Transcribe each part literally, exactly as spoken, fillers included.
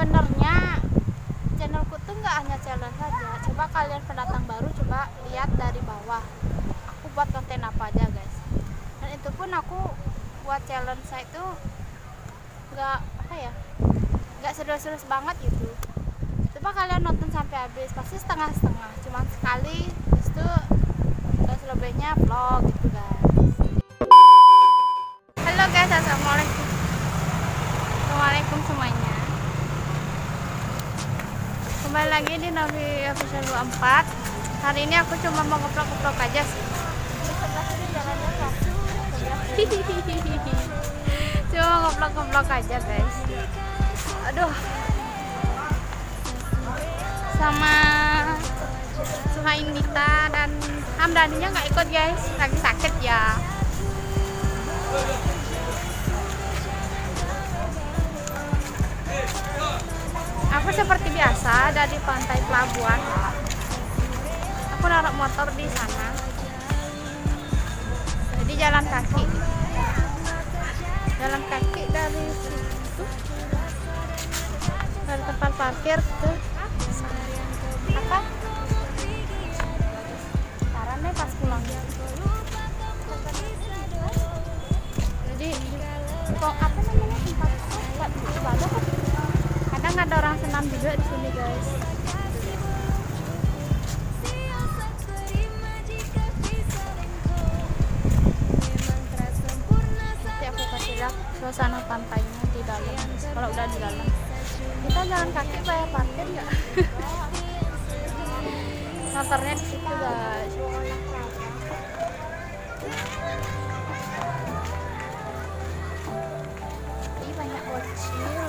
sebenarnya channelku tuh nggak hanya challenge saja. Coba kalian pendatang baru coba lihat dari bawah. Aku buat konten apa aja guys. Dan itu pun aku buat challenge saya itu nggak apa ya, nggak serius-serius banget gitu. Coba kalian nonton sampai habis, pasti setengah-setengah. Cuman sekali, terus itu selebihnya vlog gitu guys. Halo guys, assalamualaikum. Assalamualaikum semuanya. Kembali lagi di Novi Official dua puluh empat. Hari ini aku cuma mau ngeplok-ngeplok aja sih. Di sebelah sini jalannya kok. Cuma ngeplok-ngeplok aja guys. Aduh. Sama Suhainita dan Hamdaninya nggak ikut guys, lagi sakit ya. Aku seperti biasa ada di pantai pelabuhan. Aku naruh motor di sana. Jadi jalan kaki. Jalan kaki dari situ, dari tempat parkir ke apa? Saran deh pas pulang. Jadi kok apa namanya tempat ibadah kan? Kadang ada orang senam juga di sini guys. Nanti aku kasih lihat suasana pantainya di dalam. Kalau udah di dalam, kita jalan kaki bayar parkir nggak? Motornya di situ guys. Ini banyak bocil.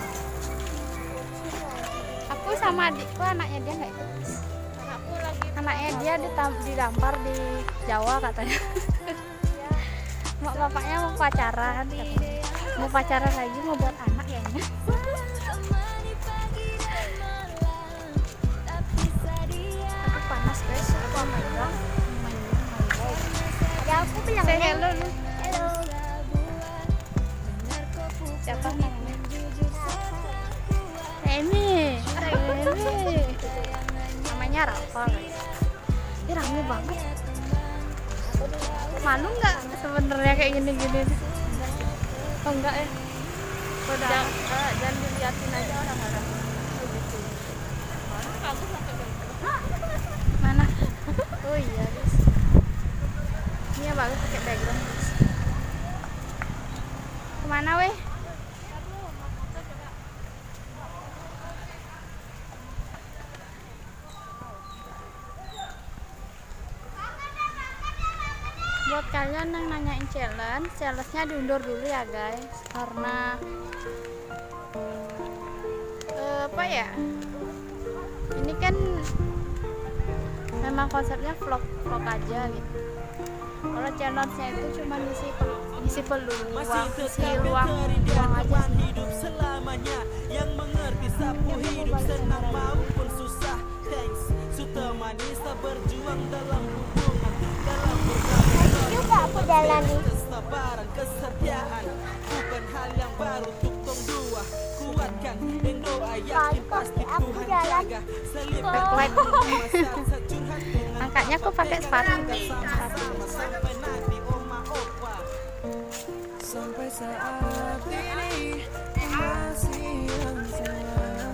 Aku sama adikku, anaknya dia nggak ikut. Anakku lagi. Anaknya dia didampar di Jawa katanya. Mak bapaknya mau pacaran, katanya. Mau pacaran lagi, mau buat anak kayaknya. Aku panas guys, aku megang, megang. Ada aku bilang say hello lu. Hello. Siapa namanya? Reni. Reni. Namanya Rafa guys. Ini rame banget. Malu nggak sebenarnya kayak gini-gini? Oh enggak ya? Udah. Jangan, uh, jangan diliatin aja orang-orang. Mana? Oh iya guys. Ini ya bagus pakai background guys. Kemana weh? Buat kalian yang nanyain challenge, challenge-nya diundur dulu ya guys, karena uh, apa ya? Ini kan memang konsepnya vlog vlog aja gitu. Kalau challenge-nya itu cuma ngisi ngisi peluang, ngisi luang luang aja sih. Hidup selamanya yang mengerti sapu hidup senang maupun susah. Thanks, Sutemani berjuang dalam hubungan, dalam bergabung juga aku jalani. Kesabaran, kesetiaan bukan hal yang baru untuk tong dua. Kuatkan dan doa yakin pasti Tuhan jaga. Backlight. Angkatnya aku pakai sepatu guys. Sampai nanti oma opa. Sampai saat ini masih yang salah.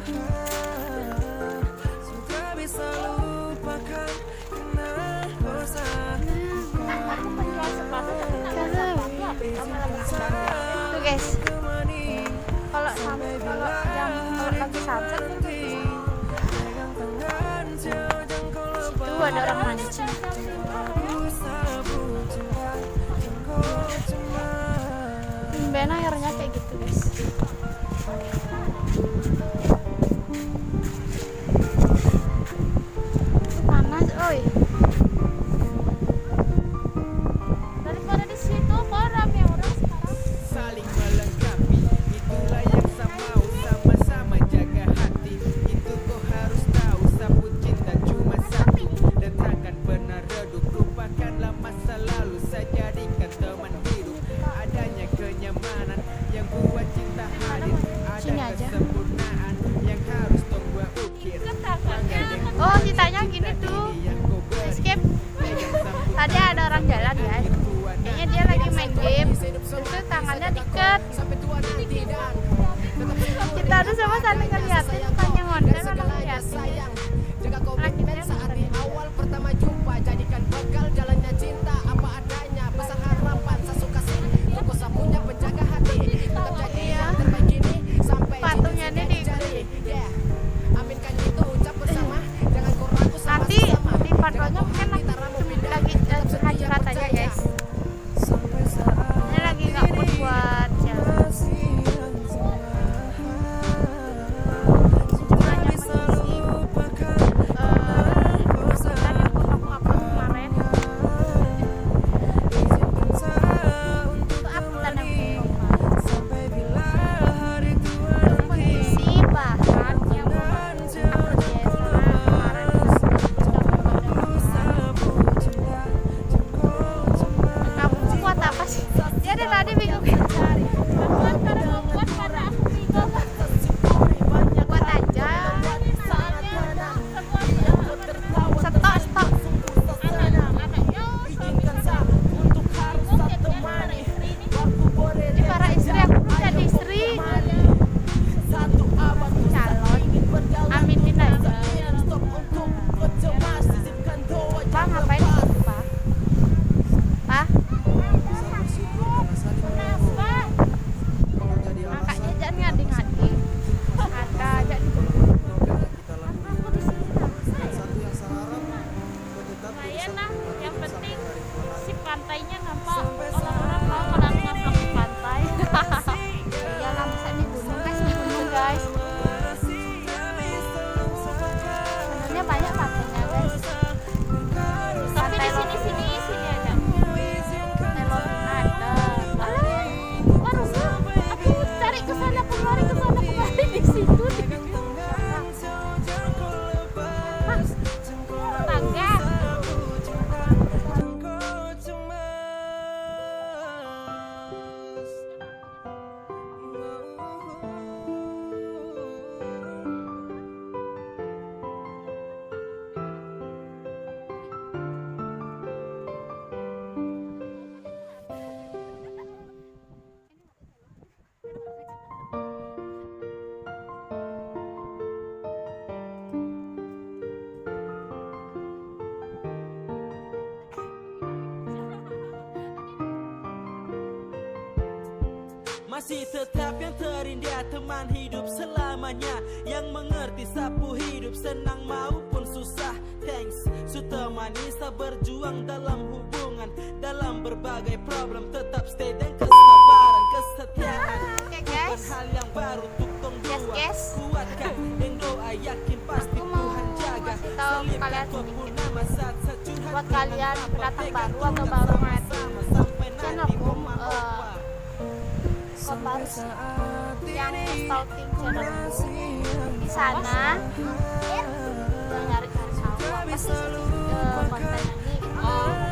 Suka bisa lupakan kenal bosan. Tuh guys, kalau sampai kalau jam kalau lagi sunset itu ada orang mancing. Tumben airnya kayak gitu guys. Panas, oi. Daripada di situ kok rame orang sekarang. Saling melengkapi, itulah yang sama, sama-sama jaga hati. Itu kau harus tahu, sapu cinta cuma satu dan takkan pernah redup. Lupakanlah masa lalu, saya jadikan teman hidup. Adanya kenyamanan yang buat cinta Terus sama saling ngeliatin, tanya ngondel malah ngeliatin. Jaga komitmen saat di awal pertama jumpa, jadikan bekal jalannya cinta apa adanya, pesan harapan sesuka kasih toko sapunya penjaga hati, tetap jadi yang terbaik ini sampai Patungnya ini di yeah. Aminkan itu ucap bersama, jangan kau ragu sama nanti di patronya mungkin lagi curhat-curhat aja guys. Ini lagi nggak mood buat challenge. Masih tetap yang terindah teman hidup selamanya, yang mengerti sapu hidup senang maupun susah. Thanks, su temani sa berjuang dalam hubungan, dalam berbagai problem tetap stay dan kesabaran kesetiaan. Oke guys, hal yang baru untuk tong yes dua guys, kuatkan dan doa yakin pasti Tuhan jaga. kasih tahu kalian sedikit Nama saat curhat buat kalian pendatang baru atau baru ngeliatin channelku, uh, Kopars yang stalking channelku di sana, udah nyari-nyari tahu apa sih uh, konten ini gitu.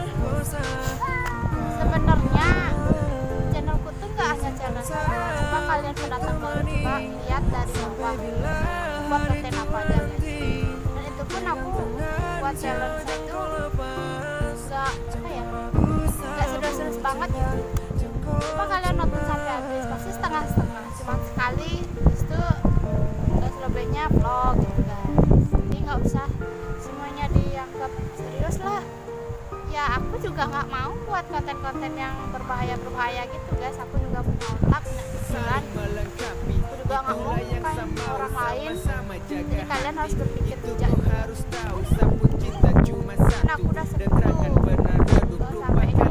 Sebenarnya channelku tuh nggak hanya challenge, coba kalian pendatang baru coba lihat dari bawah buat konten apa aja guys. Dan itu pun aku buat challenge itu nggak apa ya, nggak serius-serius banget gitu. Coba kalian nonton sampai habis, pasti setengah-setengah, cuma sekali terus itu dan selebihnya vlog gitu guys. Jadi nggak usah semuanya dianggap serius lah. Ya aku juga nggak mau buat konten-konten yang berbahaya-berbahaya gitu guys. Aku juga punya otak, punya pikiran. Aku juga nggak mau kan orang lain. Jadi kalian harus berpikir bijak. Karena aku udah sepuh, nggak sampai ini.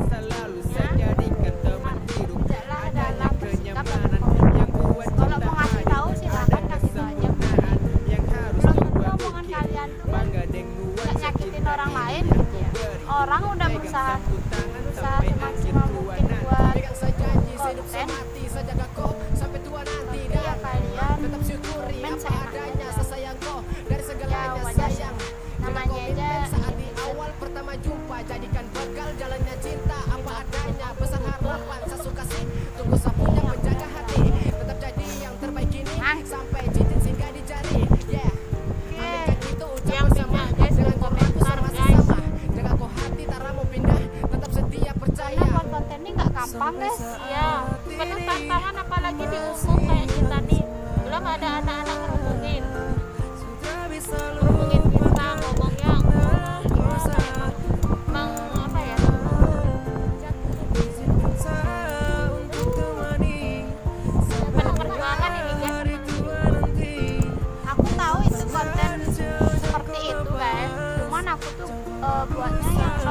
Bijaklah dalam bersikap dan berkomunikasi. Kalau mau ngasih tahu silahkan kasih tahu aja. Belum tentu omongan kalian tuh kan nggak nyakitin orang lain gitu ya. Orang udah berusaha berusaha semaksimal mungkin buat konten, tapi ya kalian komen seenaknya. Ya wajar sih, namanya aja awal pertama jumpa, jadikan bekal jalannya cinta apa adanya, pesan harapan sesuka kasih tunggu sapunya menjaga hati, tetap jadi yang terbaik ini sampai cincin singgah di jari. Yeah. Oke, yang pindah guys di komentar guys. Jaga kau hati tak mau pindah, tetap setia percaya. Karena buat konten ini nggak gampang guys. Ya, penuh tantangan apalagi di umum kayak kita nih. Belum ada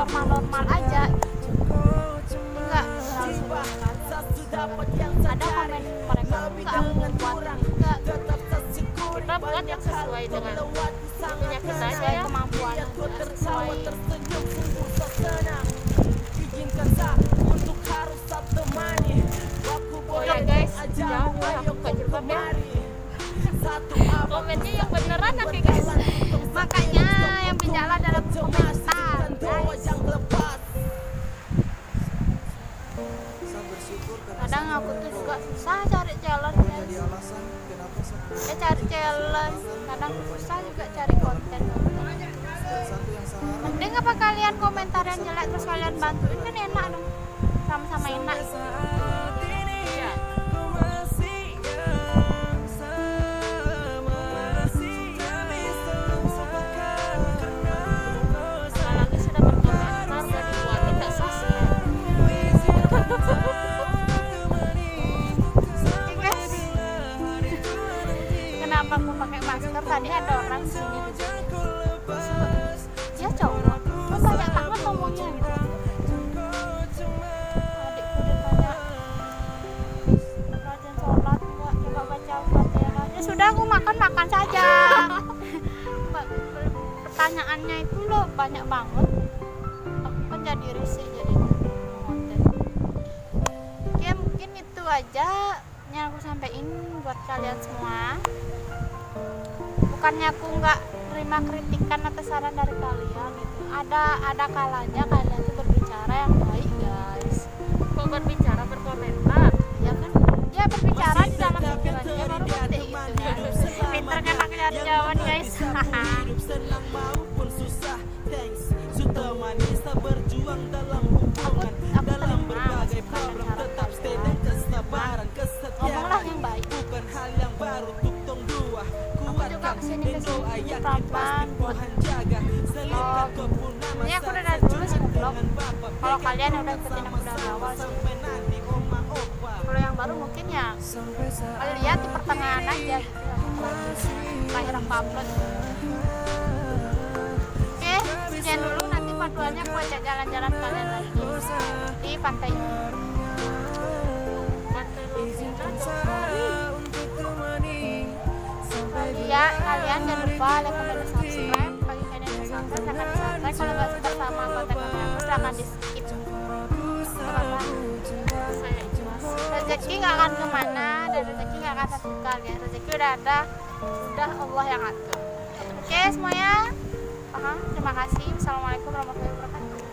normal-normal aja gitu. Enggak terlalu suka. Ada komen mereka enggak aku buat enggak, kita buat yang sesuai dengan punya kita aja ya, kemampuan sesuai. Oh ya guys, jangan lupa aku buka jilbab ya. Komennya yang beneran nanti guys, makanya yang bicara dalam komentar guys. Kadang aku tuh juga susah cari challenge guys. Ya cari challenge, kadang susah juga cari konten. Mending apa kalian komentar yang jelek terus kalian bantuin, kan enak dong, sama-sama enak. Iya. Apalagi sudah berkomentar udah dibuatin tak subscribe. Kenapa aku pakai masker? Tadi ada orang sini juga. Dia cowok, kok banyak banget ngomongnya gitu. Adikku ditanya, rajin sholat enggak, coba baca Fatihah. Ya sudah, aku makan makan saja. Pertanyaannya itu loh banyak banget. Aku kan jadi risih jadi konten. Oke, mungkin itu aja yang aku sampaikan buat kalian semua. Bukannya aku nggak terima kritikan atau saran dari kalian gitu. Ada ada kalanya kalian tuh berbicara yang baik guys. Kok berbicara berkomentar? Ya kan? Ya berbicara di dalam pikirannya baru penting gitu kan. Pinter kan aku nyari jawaban guys. Aku aku terima masukan dan saran kalian. Ngomonglah yang baik. Aku juga kesini kesini pelan-pelan buat vlog. Ini aku udah dari dulu sih vlog. Kalau kalian udah ikutin aku dari awal sih. Kalau yang baru mungkin ya kalian lihat di pertengahan aja gitu. Terakhir aku upload. Oke, sekian dulu, nanti panduannya aku ajak jalan-jalan kalian lagi di pantai ini. Ya, kalian jangan lupa like, comment, dan subscribe. Bagi kalian yang subscribe, silahkan di subscribe. Kalau nggak suka sama konten-konten aku, silahkan di skip. Karena saya ikhlas. Rezeki nggak akan kemana, dan rezeki nggak akan tertukar ya. Rezeki udah ada, udah Allah yang atur. Oke semuanya, paham? Terima kasih. Wassalamualaikum warahmatullahi wabarakatuh.